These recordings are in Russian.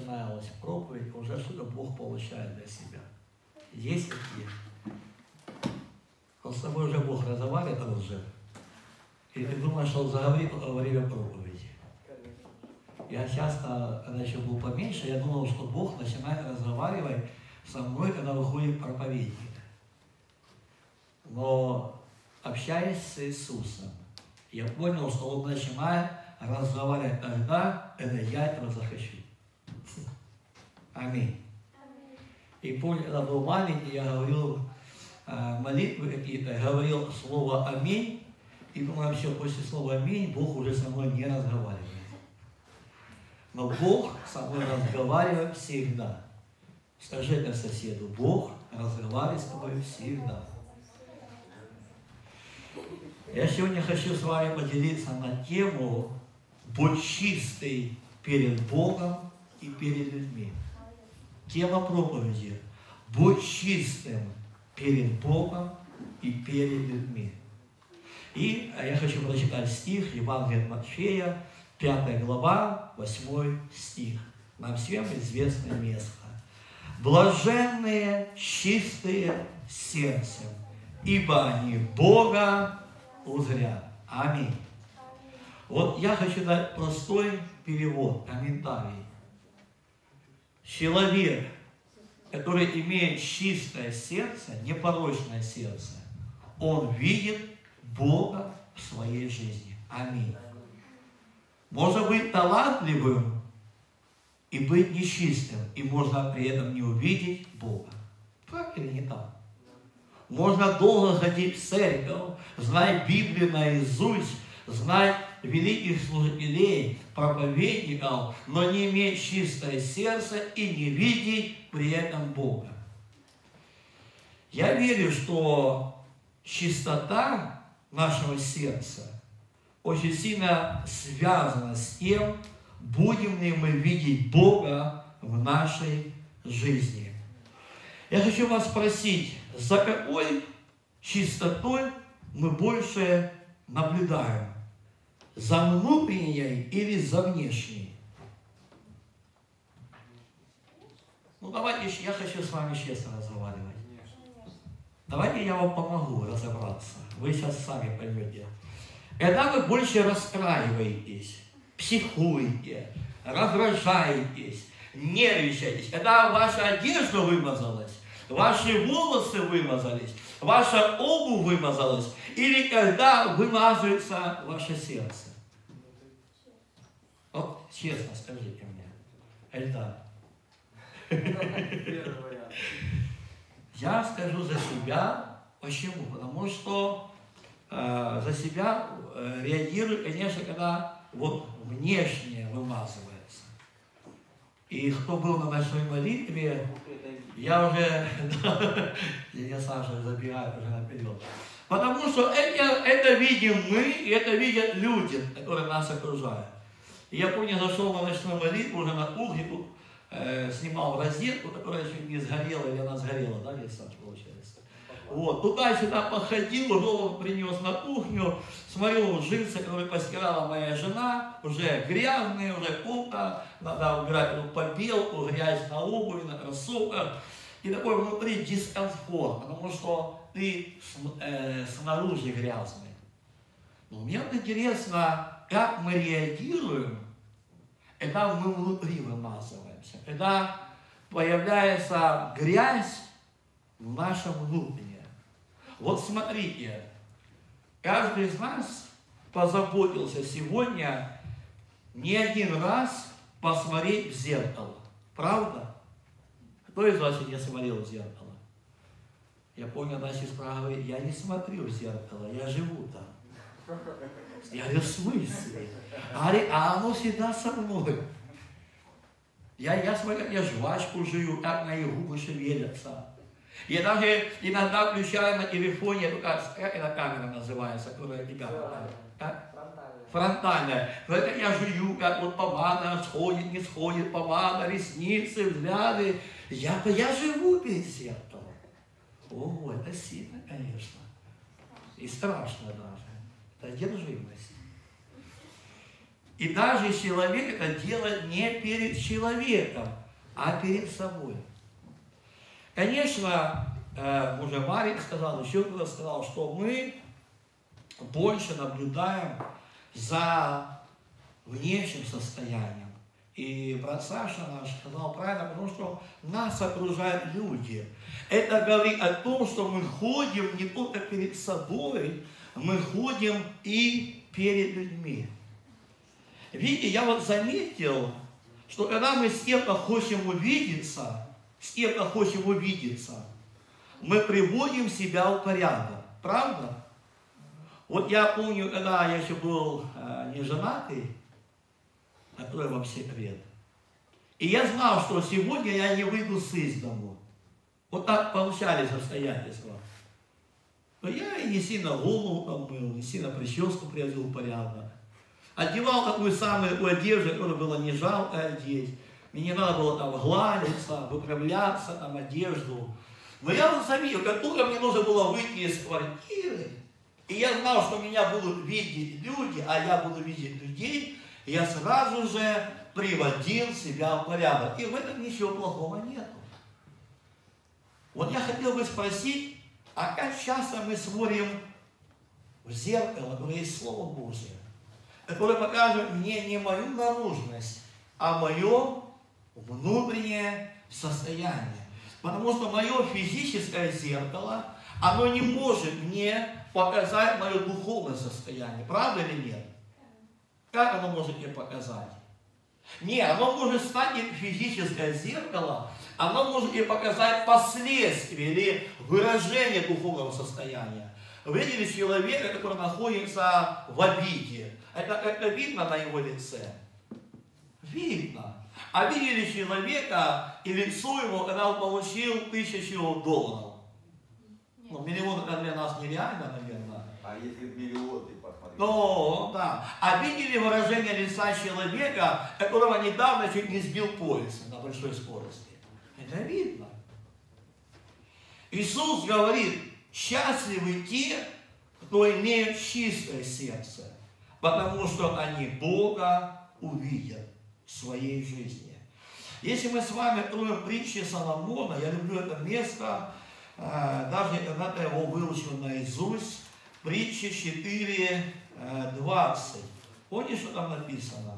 начиналась проповедь, уже что-то Бог получает для себя. Есть такие. Вот с тобой уже Бог разговаривает уже. И ты думаешь, что он заговорил во время проповеди. Я часто, когда еще был поменьше, я думал, что Бог начинает разговаривать со мной, когда выходит проповедник. Но общаясь с Иисусом, я понял, что Он начинает разговаривать тогда, когда я этого захочу. Аминь. И помню, когда был маленький, я говорил молитвы какие-то, говорил слово «Аминь», и думаю, все, после слова «Аминь» Бог уже со мной не разговаривает. Но Бог со мной разговаривает всегда. Скажи это соседу, Бог разговаривает с тобой всегда. Я сегодня хочу с вами поделиться на тему «Будь чистый перед Богом и перед людьми». Тема проповеди «Будь чистым перед Богом и перед людьми». И я хочу прочитать стих Евангелия от Матфея, 5 глава, 8 стих. Нам всем известное место. «Блаженные, чистые сердцем, ибо они Бога узрят». Аминь. Вот я хочу дать простой перевод, комментарий. Человек, который имеет чистое сердце, непорочное сердце, он видит Бога в своей жизни. Аминь. Можно быть талантливым и быть нечистым, и можно при этом не увидеть Бога. Так или не так? Можно долго ходить в церковь, знать Библию наизусть, знать великих служителей, проповедников, но не иметь чистое сердце и не видеть при этом Бога. Я верю, что чистота нашего сердца очень сильно связана с тем, будем ли мы видеть Бога в нашей жизни. Я хочу вас спросить, за какой чистотой мы больше наблюдаем? За внутренней или за внешней? Ну давайте, я хочу с вами честно разговаривать. Давайте я вам помогу разобраться. Вы сейчас сами поймете. Когда вы больше расстраиваетесь, психуете, раздражаетесь, нервничаетесь, когда ваша одежда вымазалась, ваши волосы вымазались, ваша обувь вымазалась, или когда вымазывается ваше сердце. Вот честно скажите мне. Эльдар. Я скажу за себя. Почему? Потому что за себя реагирую, конечно, когда вот внешне вымазывается. И кто был на ночной молитве, я уже, я Саша забираю уже наперед. Потому что это видим мы, и это видят люди, которые нас окружают. И я помню, зашел на ночную молитву, уже на кухне, снимал розетку, которая чуть не сгорела, или она сгорела, да, где Саша, получается. Вот, туда-сюда походил, голову принес на кухню, смотрю, джинсы, которые постирала моя жена, уже грязные, уже кухня, надо убирать побелку, грязь на обуви, на кроссовках. И такой внутри дискомфорт, потому что ты снаружи грязный. Но мне вот интересно, как мы реагируем, когда мы внутри вымазываемся, когда появляется грязь в нашем внутреннем. Вот смотрите, каждый из нас позаботился сегодня не один раз посмотреть в зеркало. Правда? Кто из вас не смотрел в зеркало? Я помню, одна сестра говорит, я не смотрю в зеркало, я живу там. Я говорю, в смысле? А оно всегда со мной. Я смотрю, я жвачку жую, как мои губы шевелятся. Я даже иногда включаю на телефоне, как эта камера называется, которая тебя фронтальная. Я жую, как вот помада сходит, не сходит, помада, ресницы, взгляды. Я живу перед зеркалом. О, это сильно, конечно. И страшно даже. Это одержимость. И даже человек это делает не перед человеком, а перед собой. Конечно, уже Марик сказал, еще кто-то сказал, что мы больше наблюдаем за внешним состоянием. И брат Саша наш сказал правильно, потому что нас окружают люди. Это говорит о том, что мы ходим не только перед собой, мы ходим и перед людьми. Видите, я вот заметил, что когда мы с кем-то хотим увидеться, мы приводим себя в порядок. Правда? Вот я помню, когда я еще был не женатый, открою вам секрет, и я знал, что сегодня я не выйду из дому. Вот так получались обстоятельства. Но я и не сильно голову помыл, не сильно прическу приводил в порядок. Одевал такую самую одежду, которую было не жалко одеть. Мне не надо было там гладиться, выправляться, там одежду. Но я вот заметил, как только мне нужно было выйти из квартиры, и я знал, что меня будут видеть люди, а я буду видеть людей, я сразу же приводил себя в порядок. И в этом ничего плохого нету. Вот я хотел бы спросить, а как часто мы смотрим в зеркало, которое есть Слово Божие, которое покажет мне не мою наружность, а мое внутреннее состояние. Потому что мое физическое зеркало, оно не может мне показать мое духовное состояние. Правда или нет? Как оно может мне показать? Нет, оно может стать физическое зеркало, оно может мне показать последствия или выражение духовного состояния. Вы видели человека, который находится в обиде. Это видно на его лице? Видно. А видели человека и лицо его, когда он получил $1000? Ну, миллион это для нас нереально, наверное. А если миллион, ты посмотри. Ну, да. А видели выражение лица человека, которого недавно чуть не сбил поезд на большой скорости? Это видно. Иисус говорит, счастливы те, кто имеют чистое сердце, потому что они Бога увидят в своей жизни. Если мы с вами откроем притчи Соломона, я люблю это место, даже когда-то его выучил наизусть, притчи 4:20. Помните, что там написано?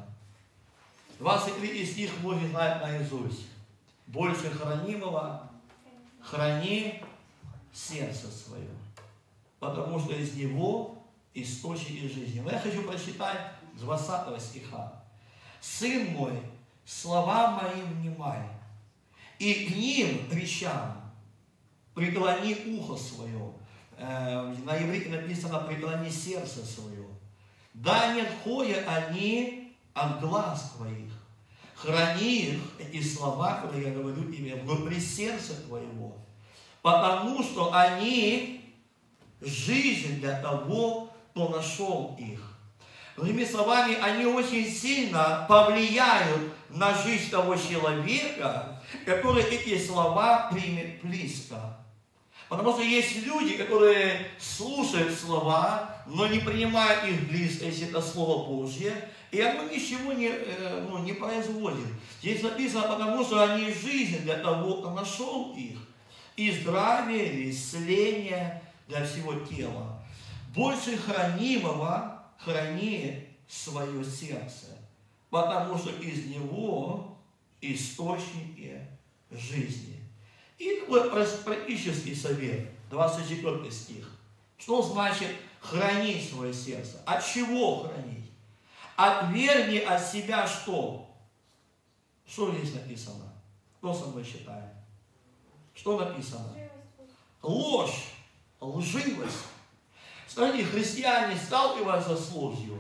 23 стих многие знают наизусть. Больше хранимого храни сердце свое, потому что из него источники жизни. Но я хочу прочитать 20 стиха. «Сын мой, словам моим внимай, и к ним речам преклони ухо свое». На иврите написано «преклони сердце свое». «Да не отходят они от глаз твоих, храни их, эти слова, которые я говорю тебе, внутри сердца твоего, потому что они жизнь для того, кто нашел их». Другими словами, они очень сильно повлияют на жизнь того человека, который эти слова примет близко. Потому что есть люди, которые слушают слова, но не принимают их близко, если это Слово Божье, и оно ничего не производит. Здесь написано, потому что они жизнь для того, кто нашел их, и здравие, и исцеление для всего тела. Больше хранимого храни свое сердце, потому что из него источники жизни. И такой практический совет, 24 стих. Что значит хранить свое сердце? От чего хранить? Отвергни от себя что? Что здесь написано? Кто со мной считает? Что написано? Ложь, лживость. Смотрите, христиане сталкиваются с ложью.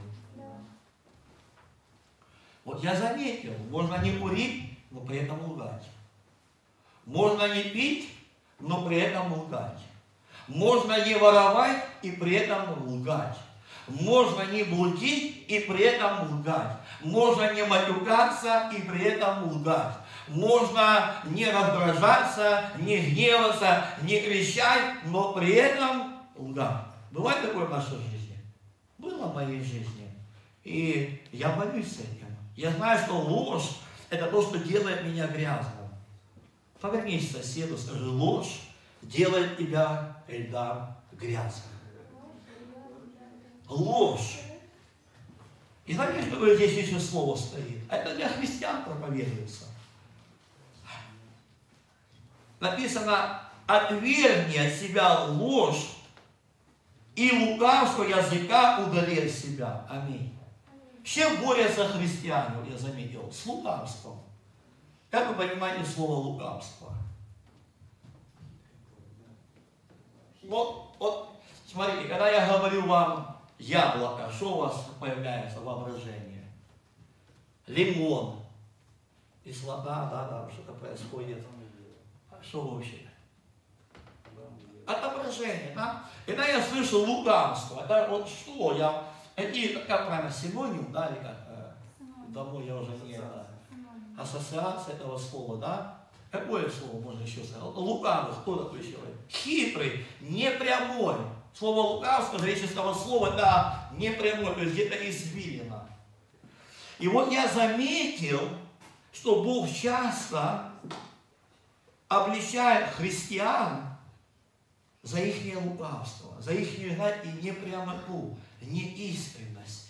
Вот я заметил, можно не курить, но при этом лгать. Можно не пить, но при этом лгать. Можно не воровать и при этом лгать. Можно не блудить и при этом лгать. Можно не матюкаться и при этом лгать. Можно не раздражаться, не гневаться, не кричать, но при этом лгать. Бывает такое в нашей жизни? Было в моей жизни. И я борюсь с этим. Я знаю, что ложь – это то, что делает меня грязным. Повернись к соседу, скажи, ложь делает тебя, Эльдар, грязным. Ложь. И знаете, что здесь еще слово стоит? Это для христиан проповедуется. Написано, отвергни от себя ложь, и лукавство языка удали от себя. Аминь. С чем борются христиане, я заметил? С лукавством. Как вы понимаете слово лукавство? Вот, смотрите, когда я говорю вам яблоко, что у вас появляется воображение? Лимон. Кислота, да, что-то происходит. А что вообще? Отображение, да? Когда я слышу лукавство, это вот что я, как правильно, синоним, да, или как, домой я уже не, ассоциация этого слова, да? Какое слово можно еще сказать? Лукавый, кто такой человек? Хитрый, непрямой. Слово лукавство, греческого слова, да, непрямой, то есть где-то извилина. И вот я заметил, что Бог часто обличает христиан за их лукавство, за их непрямоту, неискренность.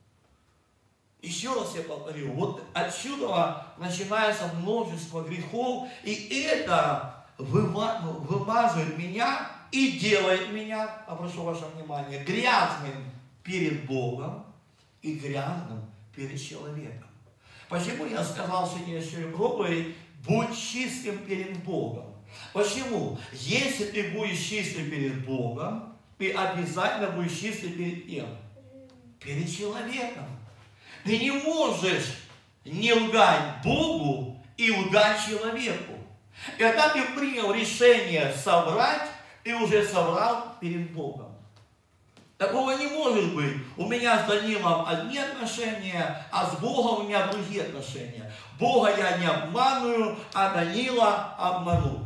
Еще раз я повторю, вот отсюда начинается множество грехов, и это вымазывает меня и делает меня, прошу ваше внимание, грязным перед Богом и грязным перед человеком. Почему я сказал сегодняшней проповеди, будь чистым перед Богом? Почему? Если ты будешь чистым перед Богом, ты обязательно будешь чистым перед кем? Перед человеком. Ты не можешь не лгать Богу и лгать человеку. Когда ты принял решение соврать, ты уже соврал перед Богом. Такого не может быть. У меня с Данилом одни отношения, а с Богом у меня другие отношения. Бога я не обманываю, а Данила обману.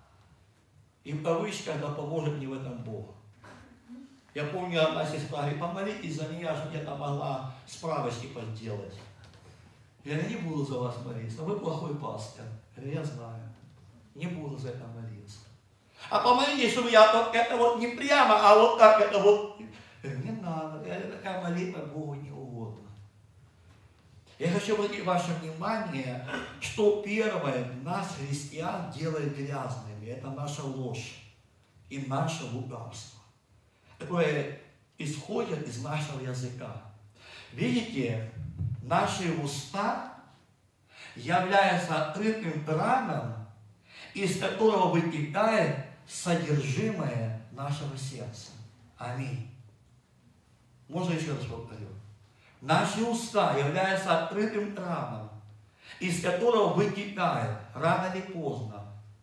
И в кавычках, да поможет мне в этом Бог. Я помню, одна сестра говорит, помолитесь за меня, чтобы где-то могла справочки подделать. Я не буду за вас молиться, вы плохой пастор. Я знаю, не буду за это молиться. А помолитесь, чтобы я это вот не прямо, а вот так это вот. Не надо, такая молитва Богу не угодно. Я хочу обратить ваше внимание, что первое нас, христиан, делает грязными. Это наша ложь и наше лукавство, которое исходит из нашего языка. Видите, наши уста являются открытым краном, из которого вытекает содержимое нашего сердца. Аминь. Можно еще раз повторю. Наши уста являются открытым краном, из которого вытекает рано или поздно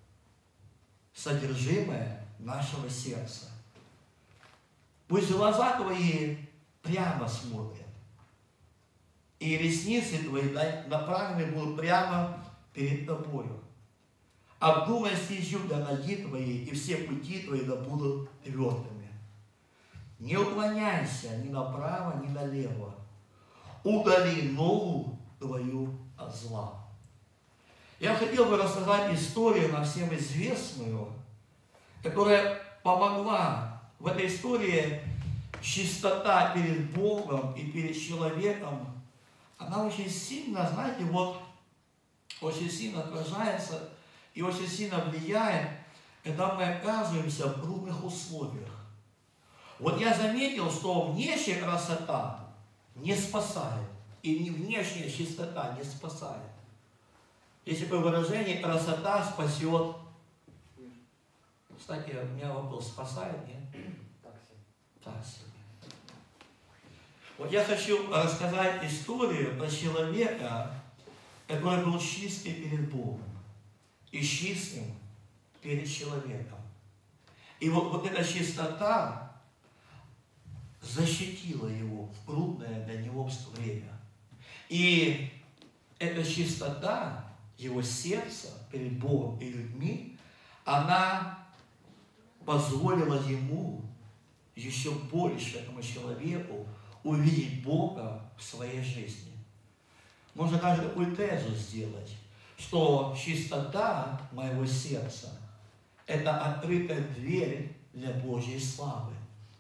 содержимое нашего сердца. Пусть глаза твои прямо смотрят, и ресницы твои направлены будут прямо перед тобою. Обдумай стезю для ноги твоей, и все пути твои да будут твердыми. Не уклоняйся ни направо, ни налево. Удали ногу твою от зла. Я хотел бы рассказать историю, нам всем известную, которая помогла в этой истории чистота перед Богом и перед человеком. Она очень сильно, знаете, вот очень сильно отражается и очень сильно влияет, когда мы оказываемся в трудных условиях. Вот я заметил, что внешняя красота не спасает, и внешняя чистота не спасает. Есть такое выражение, красота спасет. Кстати, у меня вопрос, спасает, нет? Так себе. Вот я хочу рассказать историю про человека, который был чистый перед Богом и чистым перед человеком. И вот эта чистота защитила его в трудное для него время. И эта чистота его сердца перед Богом и людьми, она позволила ему еще больше этому человеку увидеть Бога в своей жизни. Можно даже такую тезу сделать, что чистота моего сердца – это открытая дверь для Божьей славы.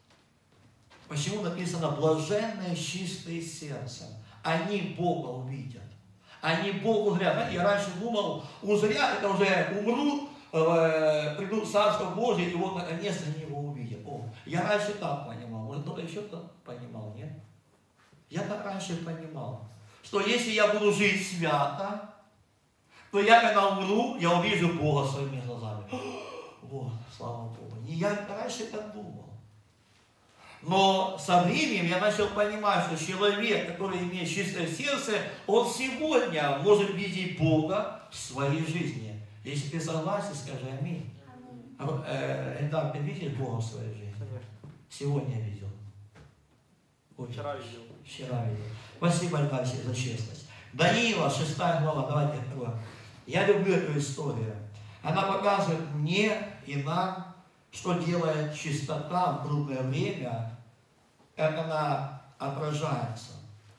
Почему написано «блаженные чистые сердцем»? Они Бога увидят. Они Богу узрят. Я раньше думал, узрят, это уже умрут, придут в Царство Божие, и вот наконец-то они его увидят. О, я раньше так понимал. Может, кто-то еще так понимал, нет? Я так раньше понимал, что если я буду жить свято, то я, когда умру, я увижу Бога своими глазами. Вот, слава Богу. И я раньше так думал. Но со временем я начал понимать, что человек, который имеет чистое сердце, он сегодня может видеть Бога в своей жизни. Если ты согласен, скажи аминь. Итак, ты видишь Бога в своей жизни? Сегодня я видел. Вчера видел. Вчера видел. Спасибо, Алексей, за честность. Даниила, 6 глава, давайте откроем. Я люблю эту историю. Она показывает мне и нам, что делает чистота в трудное время, как она отражается.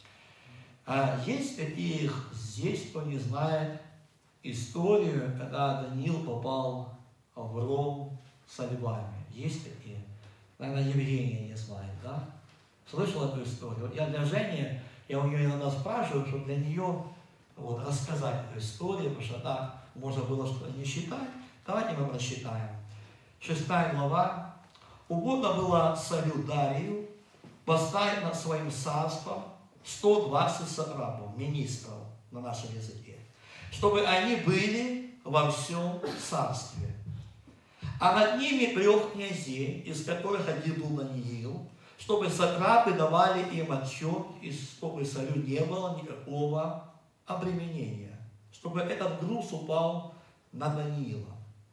Есть таких здесь, кто не знает историю, когда Даниил попал в ров со львами. Есть такие? Наверное, Евгения не знает, да? Слышал эту историю? Я для Жени, я у нее иногда спрашиваю, чтобы для нее вот, рассказать эту историю, потому что так можно было что-то не считать. Давайте мы прочитаем. 6 глава. Угодно было царю Дарию поставить над своим царством 120 сатрапов, министров на нашем языке, чтобы они были во всем царстве. А над ними 3 князей, из которых один был Даниил, чтобы сатрапы давали им отчет, и чтобы царю не было никакого обременения, чтобы этот груз упал на Даниила.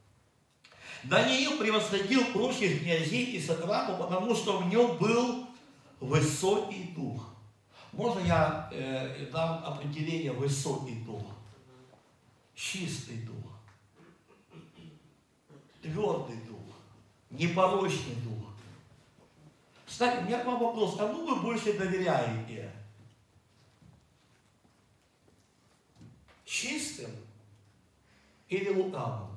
Даниил превосходил прочих князей и сатрапов, потому что в нем был высокий дух. Можно я дам определение высокий дух? Чистый дух, твердый дух, непорочный дух. Кстати, у меня к вам вопрос, кому вы больше доверяете? Чистым или лукавым?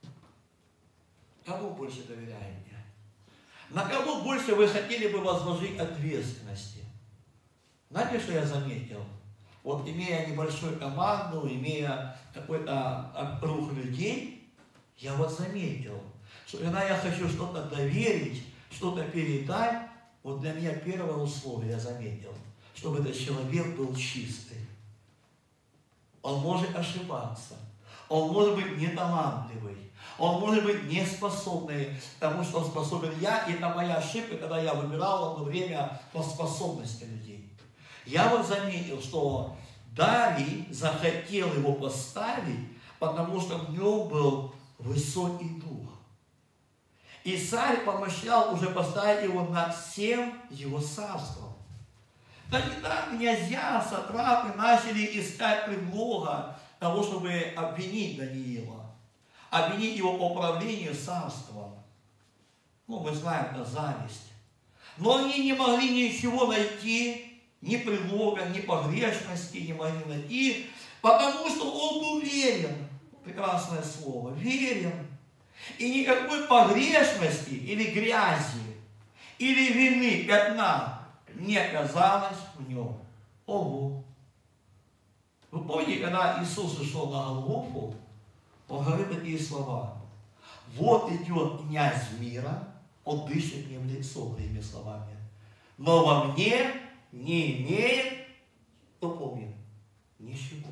Кому больше доверяете? На кого больше вы хотели бы возложить ответственности? Знаете, что я заметил? Вот имея небольшую команду, имея какой-то круг людей, я вот заметил, что когда я хочу что-то доверить, что-то передать, вот для меня первое условие я заметил, чтобы этот человек был чистый. Он может ошибаться, он может быть неталантливый, он может быть неспособный, потому что он способен я, и это моя ошибка, когда я выбирал одно время по способности людей. Я вот заметил, что Дарий захотел его поставить, потому что в нем был высокий дух. И царь помышлял уже поставить его над всем его царством. Тогда князья, сатрапы начали искать предлога того, чтобы обвинить Даниила, обвинить его по управлению царством. Ну, мы знаем, это зависть. Но они не могли ничего найти, ни предлога, ни погрешности не могли найти, потому что он был верен. Прекрасное слово. Верен. И никакой погрешности или грязи, или вины, пятна не оказалось в нем. Ого! Вы помните, когда Иисус шел на Голгофу, он говорит такие слова. Вот идет князь мира, он дышит мне в лицо, другими словами. Но во мне не имеет, кто помнит, ничего.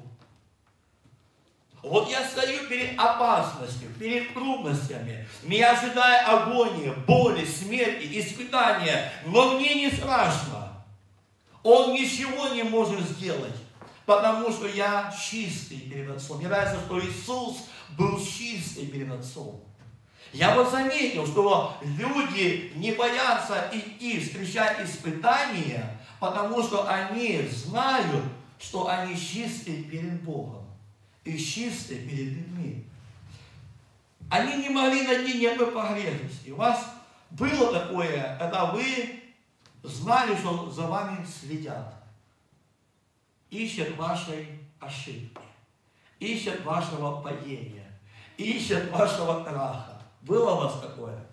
Вот я стою перед опасностью, перед трудностями. Меня ожидает агония, боли, смерти, испытания. Но мне не страшно. Он ничего не может сделать, потому что я чистый перед Отцом. Мне нравится, что Иисус был чистый перед Отцом. Я вот заметил, что люди не боятся идти встречать испытания, потому что они знают, что они чистые перед Богом и чистые перед людьми. Они не могли найти никакой погрешности. У вас было такое, когда вы знали, что за вами следят, ищут вашей ошибки, ищут вашего падения, ищут вашего краха. Было у вас такое?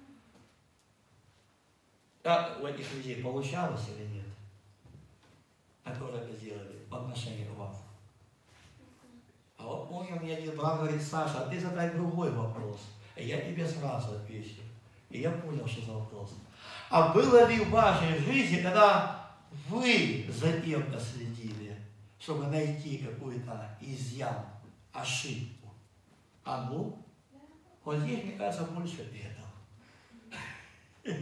Как у этих людей получалось или нет? Которые это делали по отношению к вам? А вот помню, мне один брат говорит: Саша, а ты задай другой вопрос, и я тебе сразу отвечу. И я понял, что за вопрос. А было ли в вашей жизни, когда вы за кем-то следили, чтобы найти какой-то изъян, ошибку? А ну, вот здесь, мне кажется, больше этого.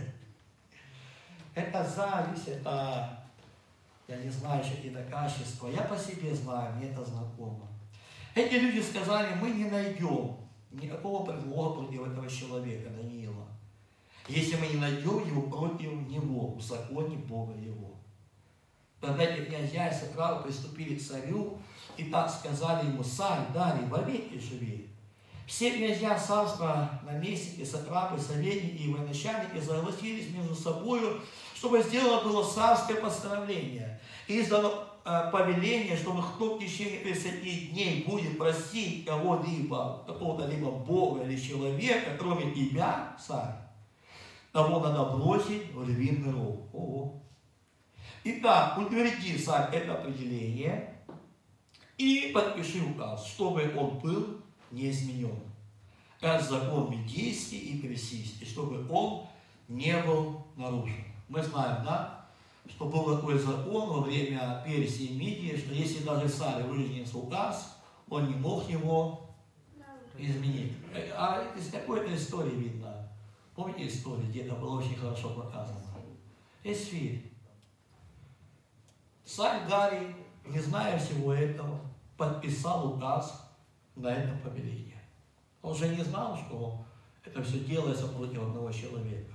Это зависть, это, я не знаю, еще какие-то качества. Я по себе знаю, мне это знакомо. Эти люди сказали: мы не найдем никакого предлога против этого человека, Даниила, если мы не найдем его против него, в законе Бога его. Тогда эти князья и сатрапы приступили к царю и так сказали ему: царь, Дарий, вовеки живи. Все князья царства, наместники, сатрапы, советники и военачальники согласились между собой, чтобы сделано было царское постановление. И издано повеление, чтобы кто в течение 30 дней будет просить кого-либо, какого-то либо Бога или человека, кроме тебя, царь, того надо бросить в львиный ров. Ого. Итак, утверди, царь, это определение и подпиши указ, чтобы он был не изменен. Как закон медийский и персидский, чтобы он не был нарушен. Мы знаем, да, что был такой закон во время Персии и Мидии, что если даже царь вынес указ, он не мог его изменить. А из какой-то истории видно. Помните историю, где это было очень хорошо показано? Эсфирь. Царь Дарий, не зная всего этого, подписал указ на это повеление. Он же не знал, что это все делается против одного человека.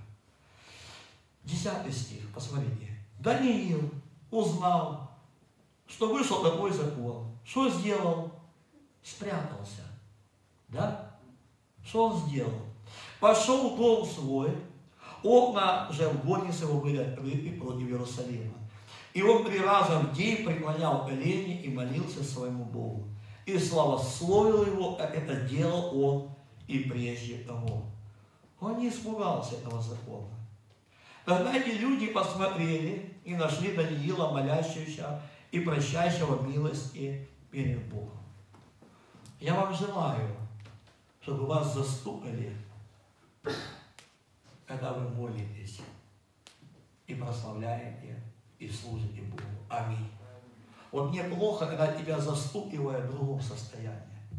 10 стих, посмотрите. Даниил узнал, что вышел такой закон. Что сделал? Спрятался. Да? Что он сделал? Пошел в дом свой, окна же в горнице его были открыты против Иерусалима. И он 3 раза в день преклонял колени и молился своему Богу. И славословил его, как это делал он и прежде того. Он не испугался этого закона. Тогда эти люди посмотрели и нашли Даниила, молящегося и прощающего милости перед Богом. Я вам желаю, чтобы вас застукали, когда вы молитесь и прославляете и служите Богу. Аминь. Вот мне плохо, когда тебя застукивают в другом состоянии.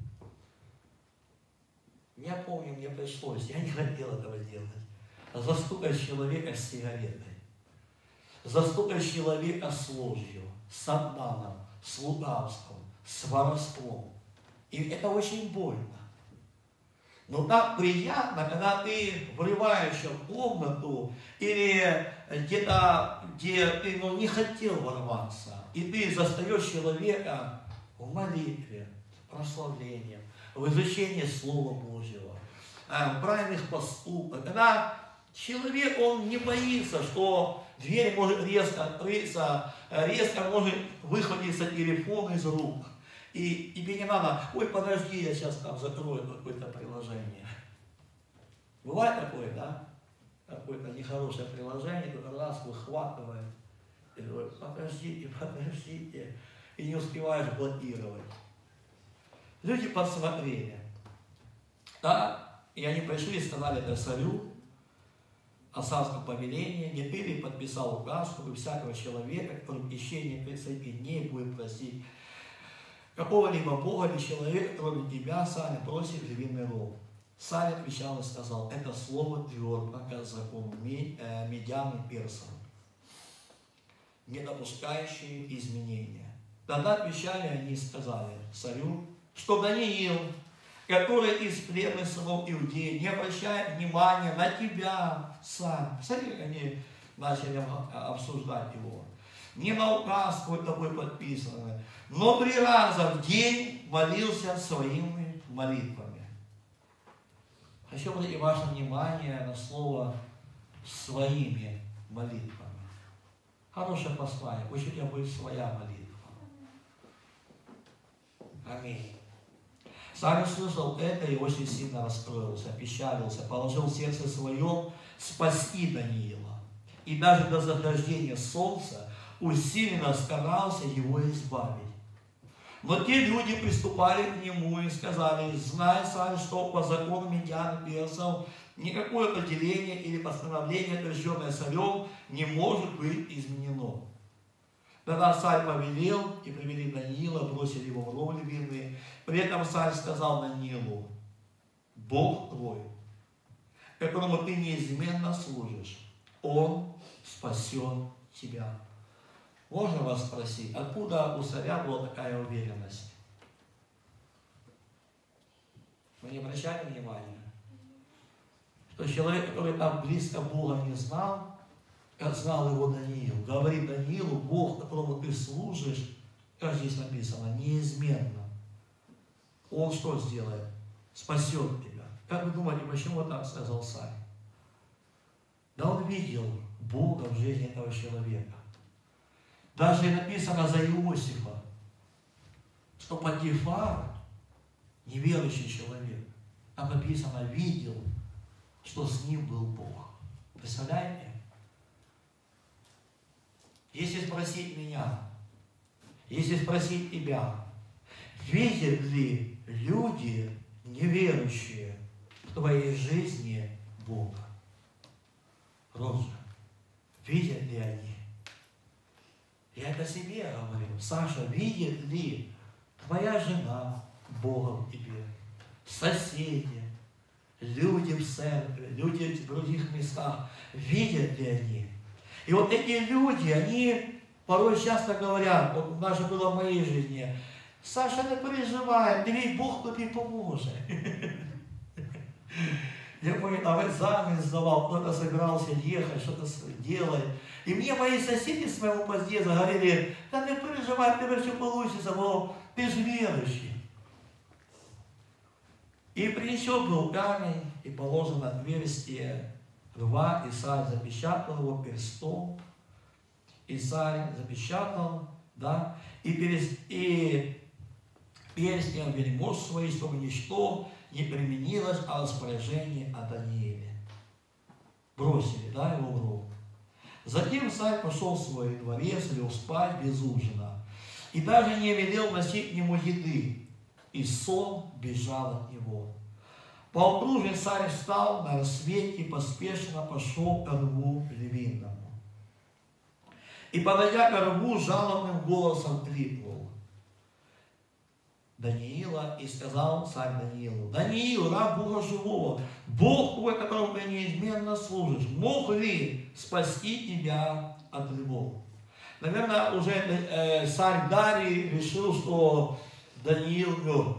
Я помню, мне пришлось, я не хотел этого делать. Застукать человека с сигаретой, застукать человека с ложью, с обманом, с лукавством, с воровством. И это очень больно. Но так приятно, когда ты врываешься в комнату или где-то, где ты не хотел ворваться, и ты застаешь человека в молитве, в прославлении, в изучении Слова Божьего, в правильных поступках. Когда человек, он не боится, что дверь может резко открыться, резко может выхватиться телефон из рук. И тебе не надо: ой, подожди, я сейчас там закрою какое-то приложение. Бывает такое, да? Какое-то нехорошее приложение, кто-то раз выхватывает. И говорит: подождите, подождите. И не успеваешь блокировать. Люди подсмотрели. Да? И они пришли и сказали это царю о царском повелении. Не ты ли подписал указ, чтобы всякого человека, который в течение 30 дней будет просить какого-либо Бога или человека, кроме тебя, царь, просит львиный ров? Царь отвечал и сказал: это слово твердо, как закон медян и персов, не допускающие изменения. Тогда отвечали они и сказали царю, что Даниил, который из пленных сынов Иудеи, не обращает внимания на тебя, царь. Смотри, как они начали обсуждать его. Не на указ какой-то подписанный, но 3 раза в день молился своими молитвами. Хочу обратить ваше внимание на слово «своими молитвами. Хорошее послание. Пусть у тебя будет своя молитва. Аминь. Царь услышал это и очень сильно расстроился, опечалился, положил в сердце своем спасти Даниила. И даже до захождения солнца усиленно старался его избавить. Но те люди приступали к нему и сказали: знай, царь, что по закону медиан и персов никакое определение или постановление, утвержденное царем, не может быть изменено. Тогда царь повелел, и привели Даниила, бросили его в ров львиный. При этом царь сказал Даниилу: Бог твой, которому ты неизменно служишь, Он спасет тебя. Можно вас спросить, откуда у царя была такая уверенность? Вы не обращали внимания? Что человек, который так близко Бога не знал, как знал его Даниил, говорит Даниилу: Бог, которому ты служишь, как здесь написано, неизменно. Он что сделает? Спасет тебя. Как вы думаете, почему так сказал царь? Да он видел Бога в жизни этого человека. Даже написано за Иосифа, что Потифар, неверующий человек, там написано, видел, что с ним был Бог. Представляете? Если спросить меня, если спросить тебя, видят ли люди, неверующие, в твоей жизни Бога? Роза, видят ли они? Я это себе говорю. Саша, видит ли твоя жена Бога в тебе? Соседи, люди в церкви, люди в других местах, видят ли они? И вот эти люди, они порой часто говорят, вот даже было в моей жизни: Саша, не переживай, ведь Бог тебе поможет. Я помню, там экзамен сдавал, кто-то собирался ехать, что-то делать. И мне мои соседи с моего подъезда говорили: да не переживай, тебе все получится, но ты же верующий. И принесен был камень, и положен на отверстие льва, и царь запечатал его перстом, и царь запечатал, да, и перстнем вельмож свои, чтобы ничто не применилось о распоряжении о Данииле. Бросили, да, его в ров. Затем царь пошел в свой дворец, лег спать без ужина, и даже не велел носить к нему еды, и сон бежал от него. Поутру же царь встал на рассвете и поспешно пошел к рву львиному. И, подойдя к рву, жалобным голосом крикнул Даниила, и сказал царь Даниилу: Даниил, раб Бога живого, Бог твой, которому ты неизменно служишь, мог ли спасти тебя от львов? Наверное, уже царь Дарий решил, что Даниил мертвый.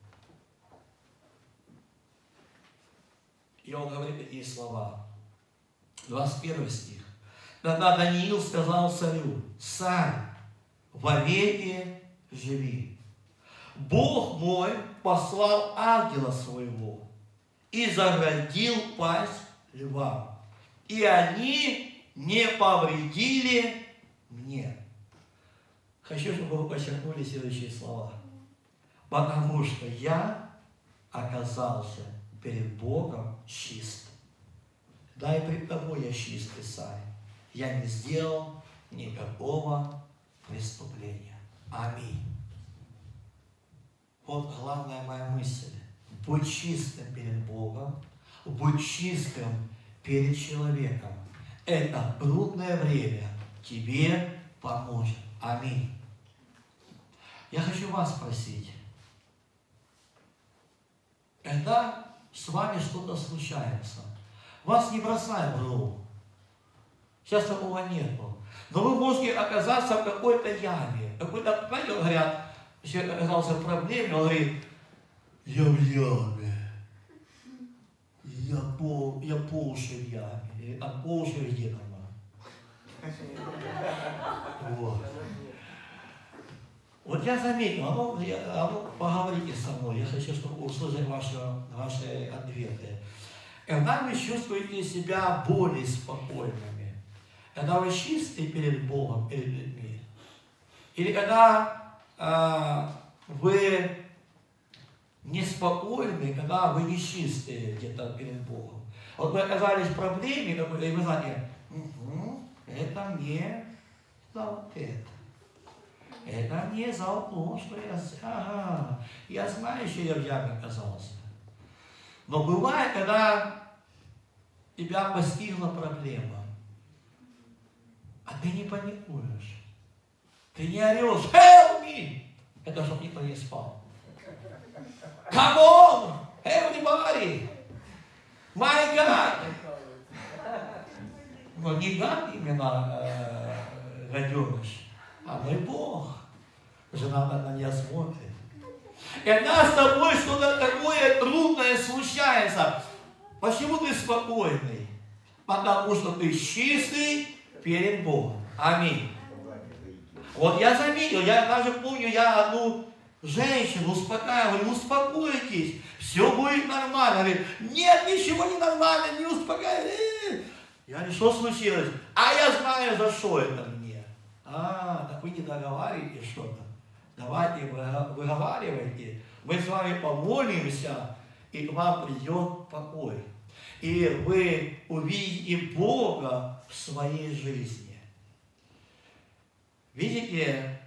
И он говорит такие слова. 21 стих. Тогда Даниил сказал царю: царь, вовеки живи. Бог мой послал ангела своего и заградил пасть льва, и они не повредили мне. Хочу, чтобы вы подчеркнули следующие слова. Потому что я оказался перед Богом чистым. Да и пред тобой я чистый, царь. Я не сделал никакого преступления. Аминь. Вот главная моя мысль. Будь чистым перед Богом, будь чистым перед человеком. Это трудное время тебе поможет. Аминь. Я хочу вас спросить. Когда с вами что-то случается, вас не бросают в ров. Сейчас такого нету. Но вы можете оказаться в какой-то яме. Какой-то, знаете, говорят, человек оказался в проблеме, он говорит: я в яме. Я по уши в яме. А по уши где там? Вот. Вот я заметил, поговорите со мной, я хочу, чтобы услышать ваши ответы. Когда вы чувствуете себя более спокойными, Когда вы чистые перед Богом, перед людьми. Или когда вы неспокойны, когда вы нечистые где-то перед Богом. Вот вы оказались в проблеме какой-то, и вы знаете, это не за вот это. Это не за то, что я знаю, что я в яме оказался. Но бывает, когда тебя постигла проблема, а ты не паникуешь. Ты не орешь, help me! Это чтобы никто не спал. Come on, everybody! My God! Но не God именно гаденыш, а мой Бог. Жена на меня смотрит. И когда с тобой что-то такое трудное случается, почему ты спокойный? Потому что ты чистый перед Богом. Аминь. Вот я заметил, я даже помню, я одну женщину успокаиваю, успокойтесь, все будет нормально. Говорит, нет, ничего не нормально, не успокаивайтесь. Я говорю, что случилось? А я знаю, за что это мне. Так вы не договариваете что-то. Давайте выговаривайте. Мы с вами помолимся, и к вам придет покой. И вы увидите Бога в своей жизни. Видите,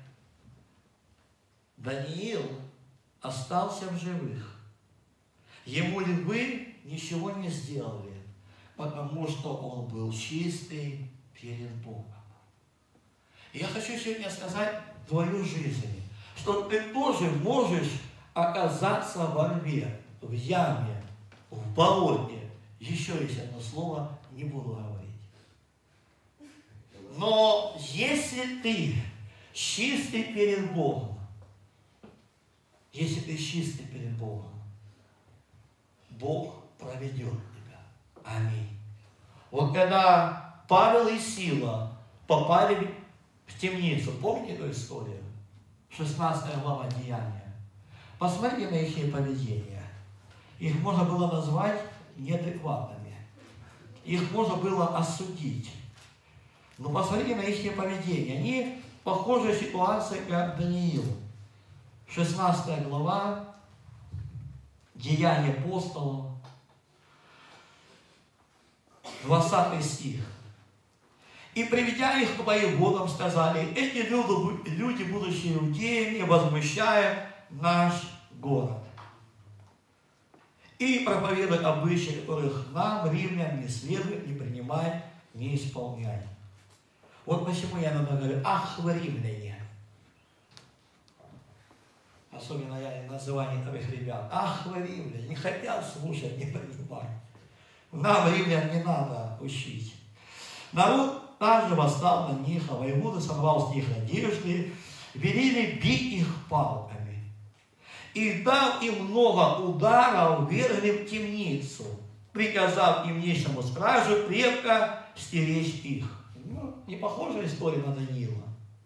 Даниил остался в живых. Ему львы ничего не сделали, потому что он был чистый перед Богом. И я хочу сегодня сказать твою жизнь, что ты тоже можешь оказаться во льве, в яме, в болоте. Еще есть одно слово, не буду говорить. Но если ты чистый перед Богом, если ты чистый перед Богом, Бог проведет тебя. Аминь. Вот когда Павел и Сила попали в темницу, помните эту историю? 16 глава Деяния. Посмотрите на их поведение. Их можно было назвать неадекватными. Их можно было осудить. Но посмотрите на их поведение. Они в похожей ситуации, как Даниил. 16 глава, Деяния апостолов, 20 стих. И приведя их к воеводам, сказали, эти люди, будучи иудеями, возмущают наш город. И проповедуют обычаи, которых нам, римлян, не следует, не принимать, не исполнять. Вот почему я иногда говорю, ах, вы римляне. Особенно я называю таких ребят. Ах, вы римляне, не хотят слушать, не принимать. Нам, римлян, не надо учить. Народ также восстал на них, а воевода сорвал с них одежды, велели бить их палками. И дав им много ударов, вергли в темницу, приказав им нищему стражу крепко стеречь их. Не похожая история на Даниила.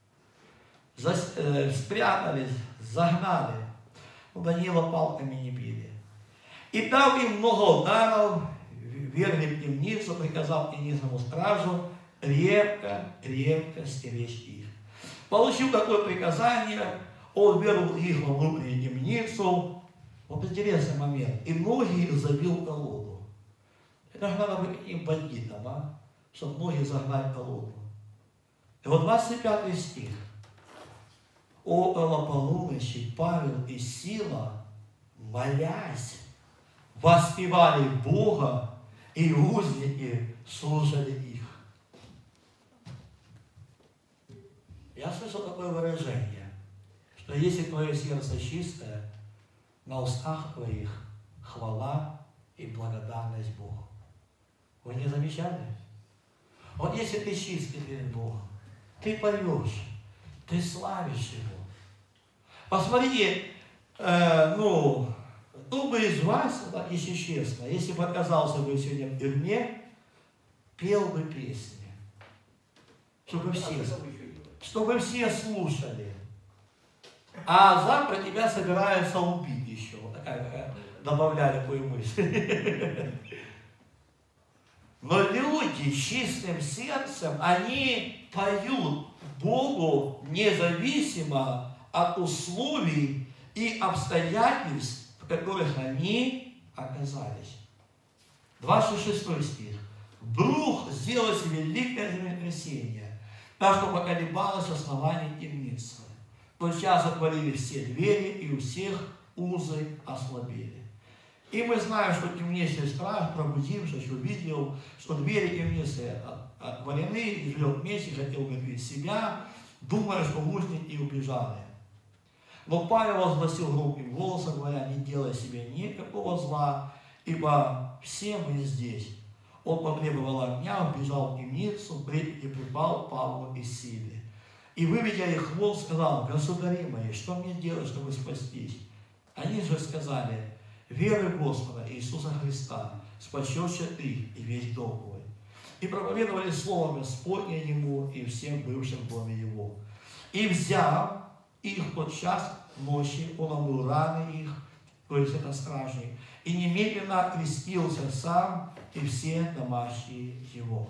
Спрятались, загнали. Даниила палками не били. И дав им много ударов, вергли в темницу, приказав им нищему стражу крепко стеречь их. Получив такое приказание, он ввел их во внутреннюю темницу. Вот интересный момент. И ноги их забил в колоду. Это же надо быть каким бандитом, чтобы ноги загнать в колоду. И вот 25 стих. Около полуночи Павел и Сила, молясь, воспевали Бога, и узники слушали их. Я слышал такое выражение, что если твое сердце чистое, на устах твоих хвала и благодарность Богу. Вы не замечали? Вот если ты чистый перед Богом, ты поешь, ты славишь Его. Посмотрите, кто бы из вас, если честно, если бы оказался бы сегодня в тюрьме, пел бы песни, чтобы все слушали. А завтра тебя собираются убить еще. Вот такая добавляли такую мысль. Но люди с чистым сердцем, они поют Богу независимо от условий и обстоятельств, в которых они оказались. 26 стих. Вдруг сделалось великое землетрясение, так что поколебалось основание темницы. Тотчас отворили все двери, и у всех узы ослабели. И мы знаем, что темнейший страх, пробудившись, увидел, что двери темницы отворены, и жрет меч, и хотел умертвить себя, думая, что узники убежали. Но Павел возгласил громким голосом, говоря: не делай себе никакого зла, ибо все мы здесь. Он потребовал огня, убежал в темницу, и припал Павлу и Силе. И, выведя их вон, сказал: государи мои, что мне делать, чтобы спастись? Они же сказали: веруй Господа Иисуса Христа, спасешься ты и весь дом твой. И проповедовали слово Господне ему и всем бывшим в доме его. И взяв их под час ночи, он омыл раны их, то есть это стражник, и немедленно крестился сам и все домашние его.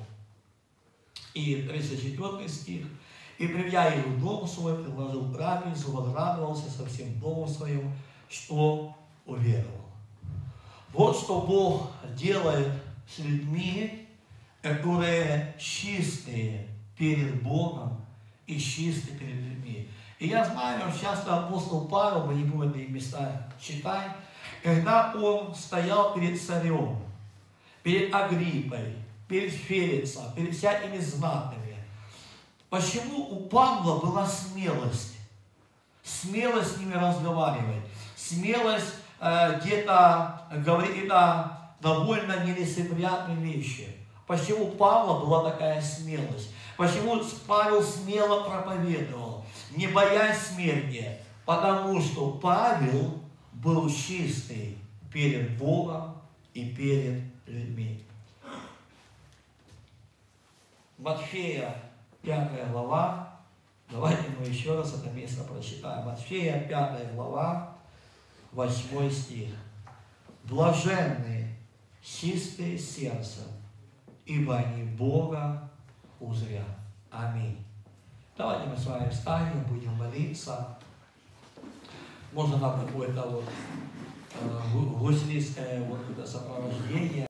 И 34 стих. И, приведя их в дом свой, предложил трапезу, возрадовался со всем домом своим, что уверовал. Вот что Бог делает с людьми, которые чистые перед Богом и чистые перед людьми. И я знаю, часто апостол Павел, мы не будем эти места читать, когда он стоял перед царем, перед Агриппой, перед Феликсом, перед всякими знатными. Почему у Павла была смелость? Смелость с ними разговаривать, смелость где-то говорить довольно нелицеприятные вещи. Почему у Павла была такая смелость? Почему Павел смело проповедовал, не боясь смерти? Потому что Павел был чистый перед Богом и перед людьми. Матфея 5 глава. Давайте мы еще раз это место прочитаем. Матфея 5 глава, 8 стих. Блаженные, чистые сердцем, ибо они Бога узрят. Аминь. Давайте мы с вами встанем, будем молиться. Можно нам какое-то гуслистское сопровождение.